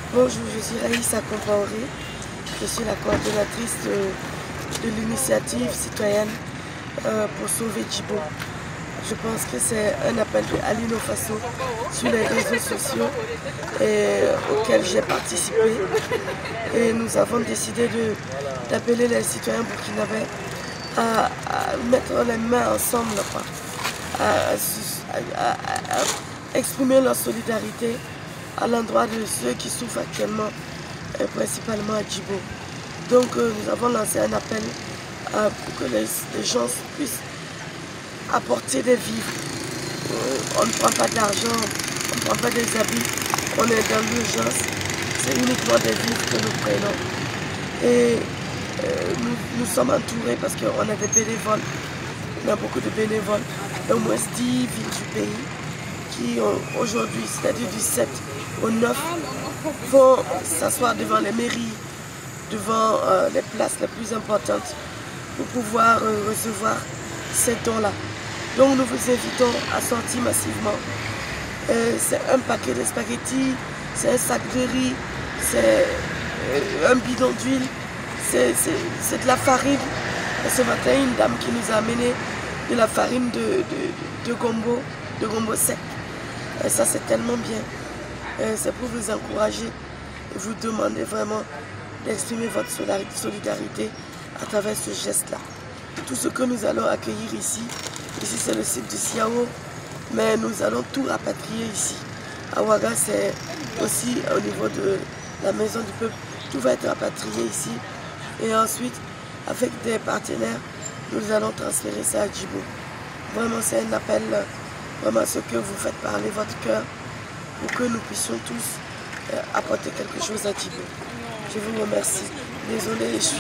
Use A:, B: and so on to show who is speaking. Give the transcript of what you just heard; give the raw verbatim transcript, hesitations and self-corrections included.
A: Bonjour, je suis Raïssa Compaoré. Je suis la coordonnatrice de, de l'initiative citoyenne euh, pour sauver Djibo. Je pense que c'est un appel de Alino Faso sur les réseaux sociaux et, auquel j'ai participé. Et nous avons décidé d'appeler les citoyens burkinabés à, à mettre les mains ensemble, quoi, à, à, à, à exprimer leur solidarité à l'endroit de ceux qui souffrent actuellement, et principalement à Djibo. Donc euh, nous avons lancé un appel euh, pour que les, les gens puissent apporter des vivres. Euh, on ne prend pas d'argent, on ne prend pas des habits, on est dans l'urgence, c'est uniquement des vivres que nous prenons. Et euh, nous, nous sommes entourés parce qu'on a des bénévoles, on a beaucoup de bénévoles, au moins dix villes du pays qui aujourd'hui, c'est-à-dire du sept au neuf, vont s'asseoir devant les mairies, devant euh, les places les plus importantes pour pouvoir euh, recevoir ces dons-là. Donc nous vous invitons à sortir massivement. Euh, c'est un paquet de spaghettis, c'est un sac de riz, c'est euh, un bidon d'huile, c'est de la farine. Et ce matin, une dame qui nous a amené de la farine de, de, de gombo, de gombo sec. Et ça, c'est tellement bien. C'est pour vous encourager et vous demander vraiment d'exprimer votre solidarité à travers ce geste-là. Tout ce que nous allons accueillir ici, ici c'est le site du Siao, mais nous allons tout rapatrier ici. À Ouaga, c'est aussi au niveau de la maison du peuple, tout va être rapatrié ici. Et ensuite, avec des partenaires, nous allons transférer ça à Djibo. Vraiment, c'est un appel vraiment à ce que vous faites parler votre cœur pour que nous puissions tous euh, apporter quelque chose à Djibo. Je vous remercie. Désolée, je suis